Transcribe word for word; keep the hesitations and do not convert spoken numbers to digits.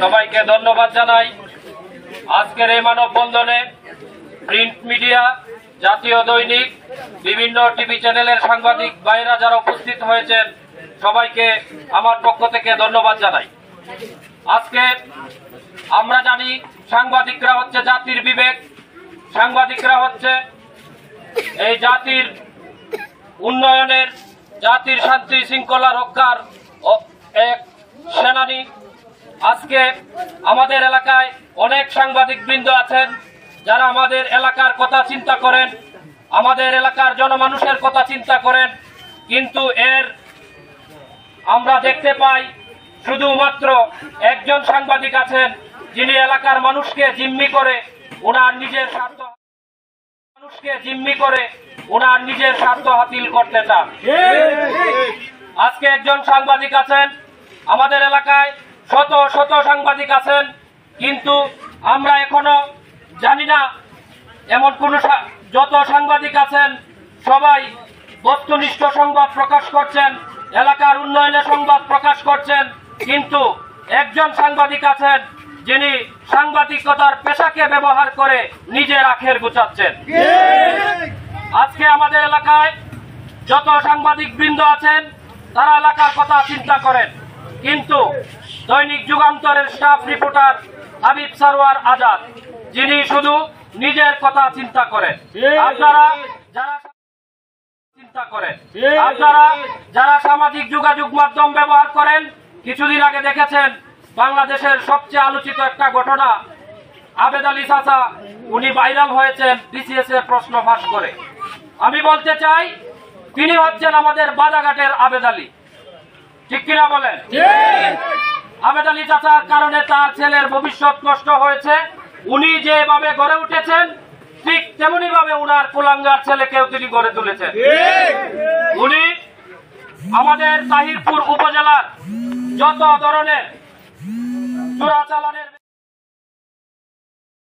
সবাইকে ধন্যবাদ জানাই। আজকের এই মানববন্ধনে প্রিন্ট মিডিয়া, জাতীয় দৈনিক, বিভিন্ন টিভি চ্যানেলের সাংবাদিক ভাইরা যারা উপস্থিত হয়েছেন সবাইকে আমার পক্ষ থেকে ধন্যবাদ জানাই। আজকে আমরা জানি সাংবাদিকরা হচ্ছে জাতির বিবেক, সাংবাদিকরা হচ্ছে এই জাতির উন্নয়নের, জাতির শান্তি শৃঙ্খলা রক্ষার এক সেনানী। আজকে আমাদের এলাকায় অনেক সাংবাদিক বৃন্দ আছেন যারা আমাদের এলাকার কথা চিন্তা করেন, আমাদের এলাকার জনমানুষের কথা চিন্তা করেন, কিন্তু এর আমরা দেখতে পাই শুধুমাত্র একজন সাংবাদিক আছেন যিনি এলাকার মানুষকে জিম্মি করে ওনার নিজের স্বার্থ মানুষকে জিম্মি করে ওনার নিজের স্বার্থ হাসিল করতে চান। আজকে একজন সাংবাদিক আছেন, আমাদের এলাকায় শত শত সাংবাদিক আছেন, কিন্তু আমরা এখনো জানি না এমন কোন যত সাংবাদিক আছেন সবাই বস্তুনিষ্ঠ সংবাদ প্রকাশ করছেন, এলাকার উন্নয়নের সংবাদ প্রকাশ করছেন, কিন্তু একজন সাংবাদিক আছেন যিনি সাংবাদিকতার পেশাকে ব্যবহার করে নিজের আখের গুছাচ্ছেন। আজকে আমাদের এলাকায় যত সাংবাদিক বৃন্দ আছেন তারা এলাকার কথা চিন্তা করেন, কিন্তু দৈনিক যুগান্তরের স্টাফ রিপোর্টার হাবিব সারোয়ার আজাদ যিনি শুধু নিজের কথা চিন্তা করেন। আপনারা যারা চিন্তা করেন, আপনারা যারা সামাজিক যোগাযোগ মাধ্যম ব্যবহার করেন, কিছুদিন আগে দেখেছেন বাংলাদেশের সবচেয়ে আলোচিত একটা ঘটনা, আবেদ আলী চাচা উনি ভাইরাল হয়েছেন বিসিএস এর প্রশ্ন ফাঁস করে। আমি বলতে চাই তিনি হচ্ছেন আমাদের বাজাঘাটের আবেদ আলী, ঠিক কিনা বলেন? আবেদ আলী চাচার কারণে তার ছেলের ভবিষ্যৎ নষ্ট হয়েছে। উনি যেভাবে গড়ে উঠেছেন ঠিক তেমনি ভাবে উনার কুলাঙ্গার ছেলেকেও তিনি গড়ে তুলেছেন। উনি আমাদের তাহিরপুর উপজেলার যত ধরনের চোরাচালানের